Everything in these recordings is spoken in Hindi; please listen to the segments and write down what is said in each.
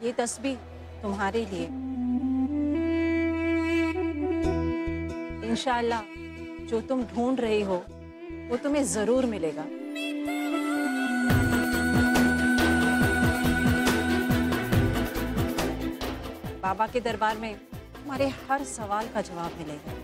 ये तस्बीह तुम्हारे लिए। इंशाअल्लाह जो तुम ढूंढ रही हो वो तुम्हें जरूर मिलेगा। बाबा के दरबार में तुम्हारे हर सवाल का जवाब मिलेगा।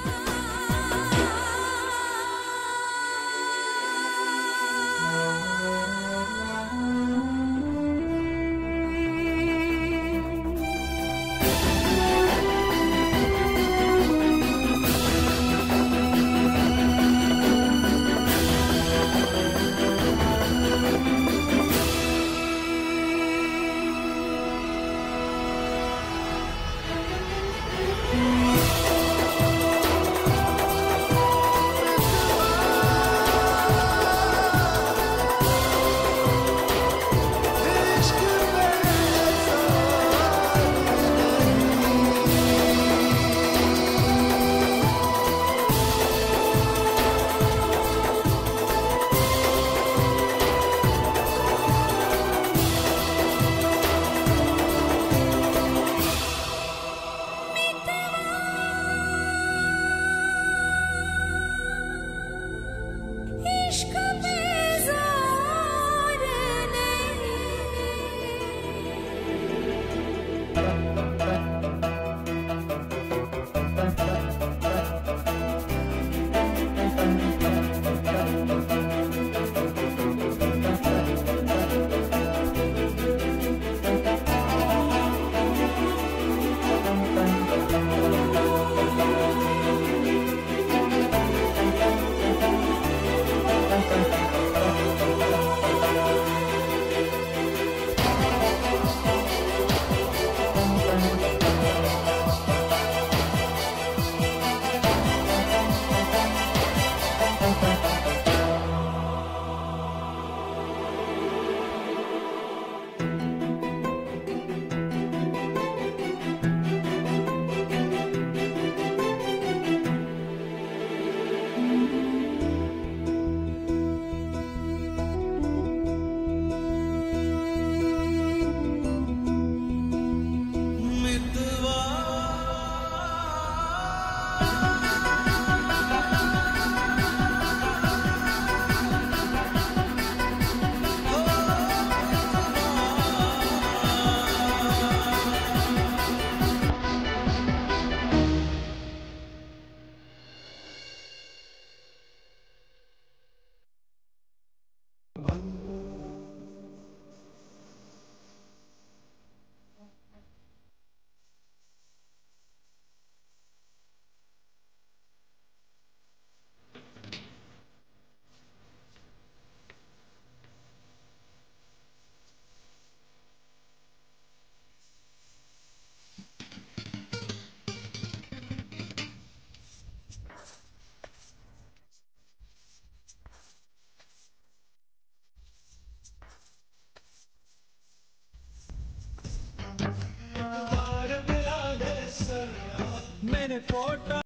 मैंने फोटो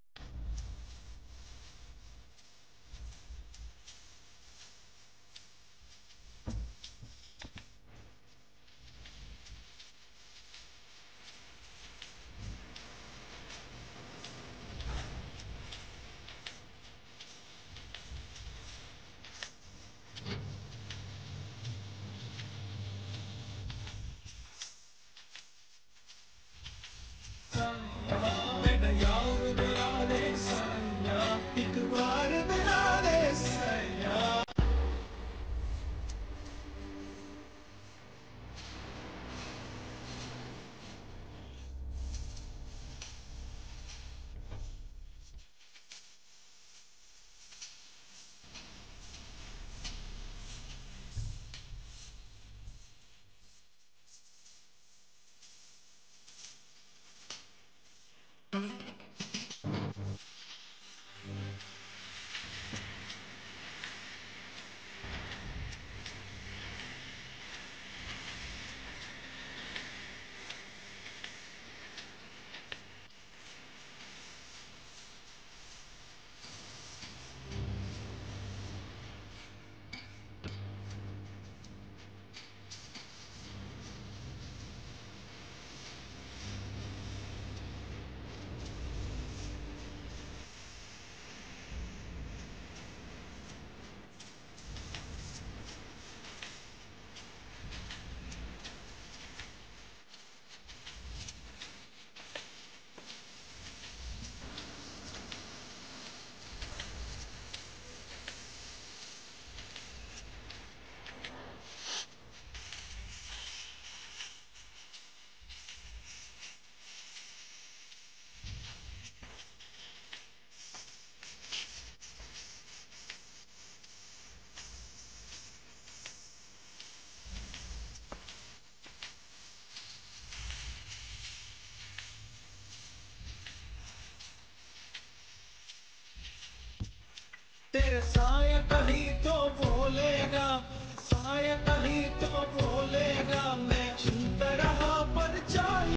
तेरे साया कहीं तो बोलेगा, साया कहीं तो बोलेगा, मैं चुनता रहा पर चाहिए।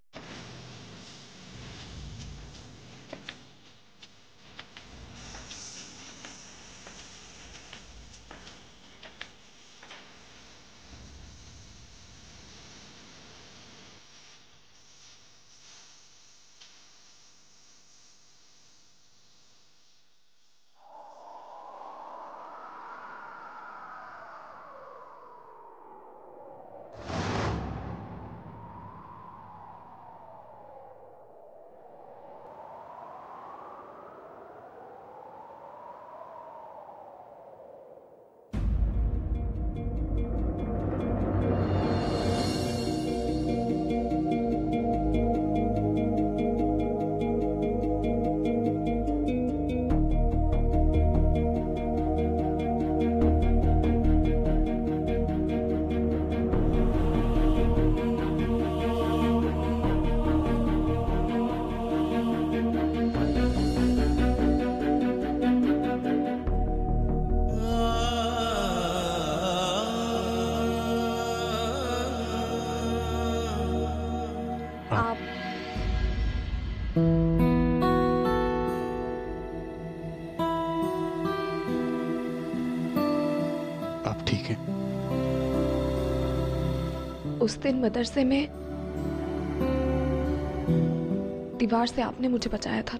आप ठीक हैं? उस दिन मदरसे में दीवार से आपने मुझे बचाया था।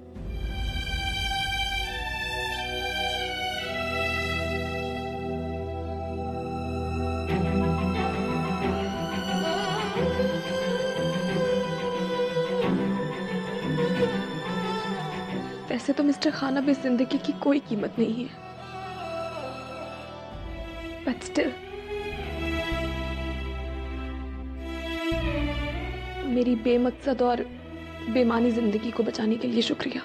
वैसे तो मिस्टर खान अब इस जिंदगी की कोई कीमत नहीं है, बट स्टिल मेरी बेमकसद और बेमानी जिंदगी को बचाने के लिए शुक्रिया।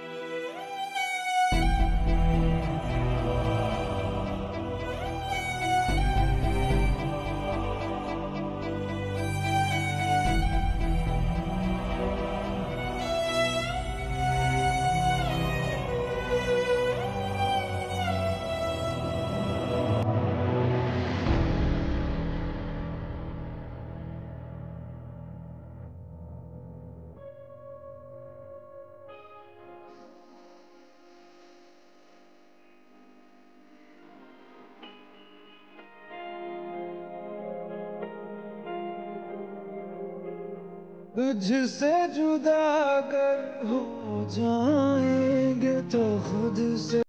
तुझसे जुदा अगर हो जाएंगे तो खुद से।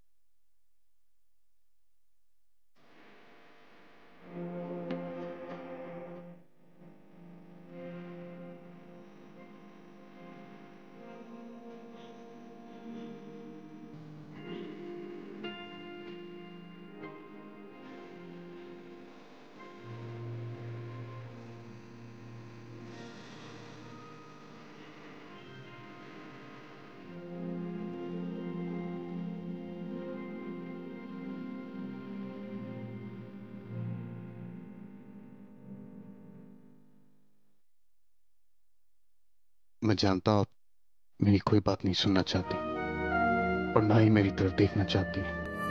मैं जानता हूं आप मेरी कोई बात नहीं सुनना चाहती और ना ही मेरी तरफ देखना चाहती,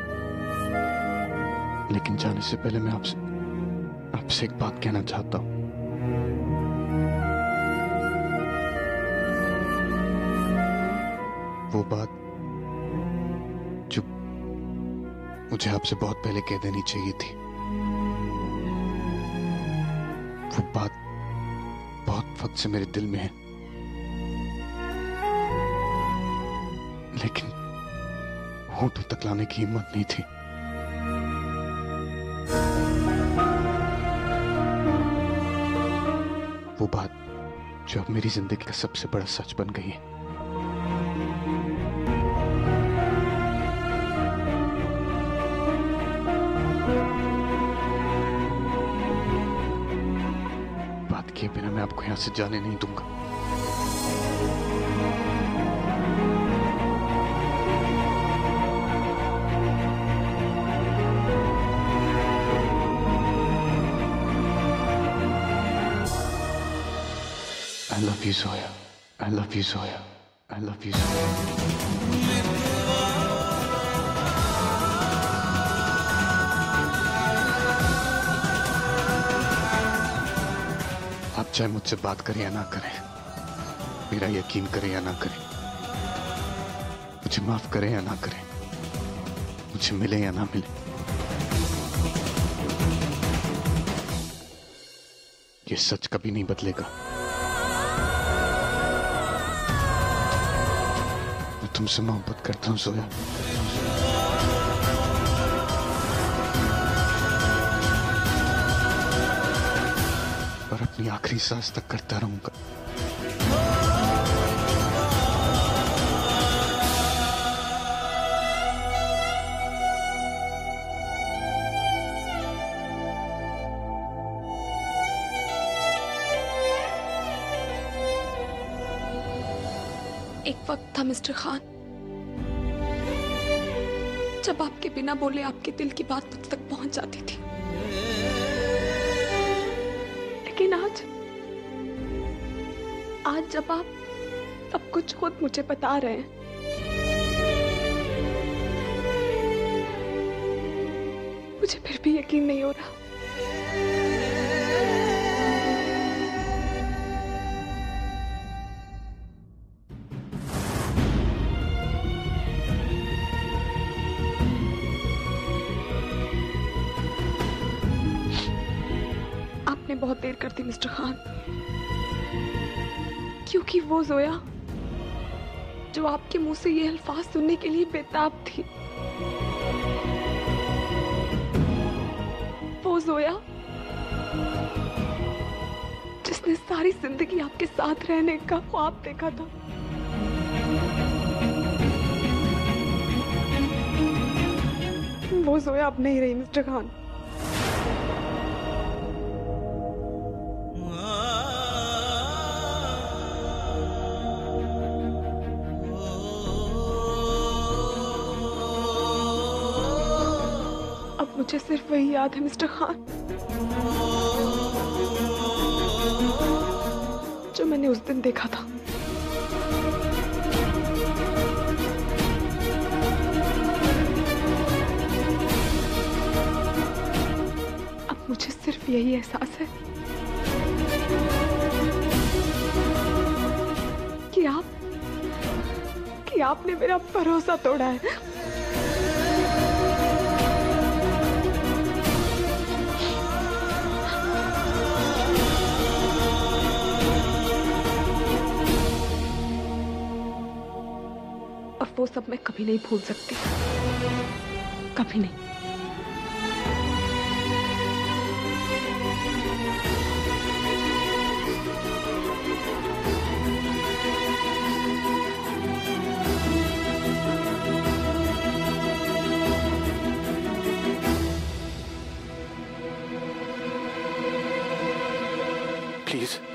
लेकिन जाने से पहले मैं आपसे एक बात कहना चाहता हूं। वो बात जो मुझे आपसे बहुत पहले कह देनी चाहिए थी। वो बात बहुत वक्त से मेरे दिल में है, लेकिन होठों तक लाने की हिम्मत नहीं थी। वो बात जो अब मेरी जिंदगी का सबसे बड़ा सच बन गई है। बात किए बिना मैं आपको यहां से जाने नहीं दूंगा। I love you, Zoya. I love you, Zoya. I love you, Zoya. चाहे मुझसे बात करे या ना करे, मेरा यकीन करे या ना करे, मुझे माफ करे या ना करे, मुझे मिले या ना मिले, ये सच कभी नहीं बदलेगा। मैं तुमसे मोहब्बत करता हूं जोया। और अपनी आखिरी सांस तक करता रहूंगा। एक वक्त था मिस्टर खान, जब आपके बिना बोले आपके दिल की बात मुझ तक पहुंच जाती थी। लेकिन आज जब आप सब कुछ खुद मुझे बता रहे हैं, मुझे फिर भी यकीन नहीं हो रहा। आपने बहुत देर कर दी मिस्टर खान, क्योंकि वो जोया जो आपके मुंह से ये अल्फाज सुनने के लिए बेताब थी, वो जोया जिसने सारी जिंदगी आपके साथ रहने का ख्वाब देखा था, वो जोया अब नहीं रही मिस्टर खान। मुझे सिर्फ वही याद है मिस्टर खान, जो मैंने उस दिन देखा था। अब मुझे सिर्फ यही एहसास है कि आपने मेरा भरोसा तोड़ा है। वो सब मैं कभी नहीं भूल सकती, कभी नहीं। प्लीज